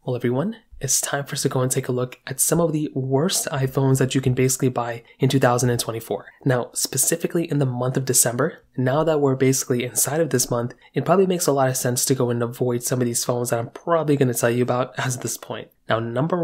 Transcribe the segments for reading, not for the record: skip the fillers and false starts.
Well, everyone, it's time for us to go and take a look at some of the worst iPhones that you can basically buy in 2024. Now, specifically in the month of December, now that we're basically inside of this month, it probably makes a lot of sense to go and avoid some of these phones that I'm probably going to tell you about as of this point. Now, number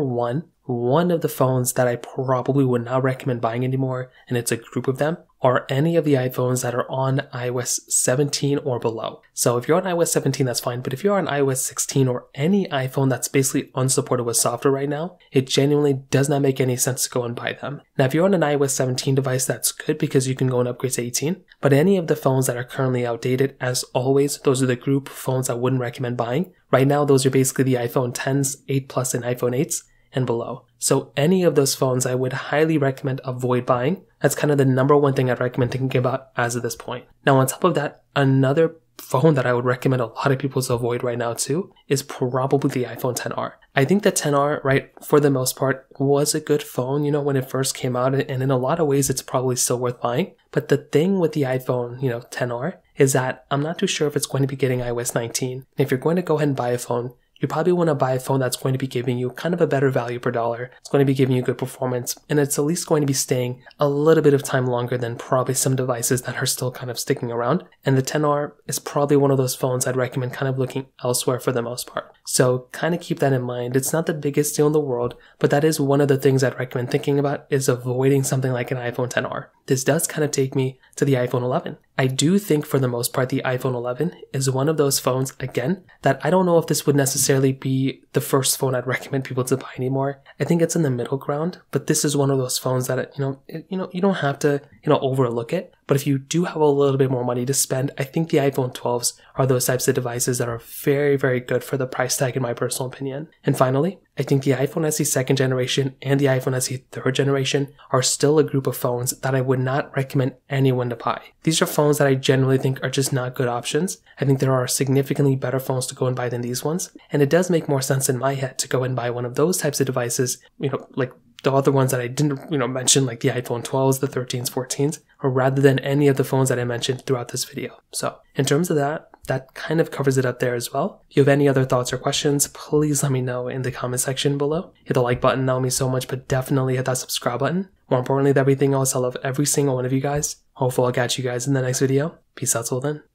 one of the phones that I probably would not recommend buying anymore, and it's a group of them, are any of the iPhones that are on iOS 17 or below. So if you're on iOS 17, that's fine, but if you're on iOS 16 or any iPhone that's basically unsupported with software right now, it genuinely does not make any sense to go and buy them. Now, if you're on an iOS 17 device, that's good because you can go and upgrade to 18, but any of the phones that are currently outdated, as always, those are the group phones I wouldn't recommend buying. Right now, those are basically the iPhone 10s, 8 Plus, and iPhone 8s. And below. So any of those phones I would highly recommend avoid buying. That's kind of the number one thing I'd recommend thinking about as of this point. Now on top of that, another phone that I would recommend a lot of people to avoid right now too is probably the iPhone XR. I think the XR, right, for the most part, was a good phone, when it first came out, and in a lot of ways it's probably still worth buying. But the thing with the iPhone, XR, is that I'm not too sure if it's going to be getting iOS 19. And if you're going to go ahead and buy a phone, you probably want to buy a phone that's going to be giving you kind of a better value per dollar. It's going to be giving you good performance, and it's at least going to be staying a little bit of time longer than probably some devices that are still kind of sticking around. And the XR is probably one of those phones I'd recommend kind of looking elsewhere for the most part. So kind of keep that in mind. It's not the biggest deal in the world, but that is one of the things I'd recommend thinking about is avoiding something like an iPhone XR. This does kind of take me to the iPhone 11. I do think for the most part the iPhone 11 is one of those phones, again, that I don't know if this would necessarily be the first phone I'd recommend people to buy anymore. I think it's in the middle ground, but this is one of those phones that, you don't have to, overlook it. But if you do have a little bit more money to spend, I think the iPhone 12s are those types of devices that are very, very good for the price tag in my personal opinion. And finally, I think the iPhone SE 2nd generation and the iPhone SE 3rd generation are still a group of phones that I would not recommend anyone to buy. These are phones that I generally think are just not good options. I think there are significantly better phones to go and buy than these ones. And it does make more sense in my head to go and buy one of those types of devices, like the other ones that I didn't, mention, like the iPhone 12s, the 13s, 14s, or rather than any of the phones that I mentioned throughout this video. So in terms of that kind of covers it up there as well. If you have any other thoughts or questions, please let me know in the comment section below. Hit the like button, that would mean so much, but definitely hit that subscribe button. More importantly than everything else, I love every single one of you guys. Hopefully I'll catch you guys in the next video. Peace out till then.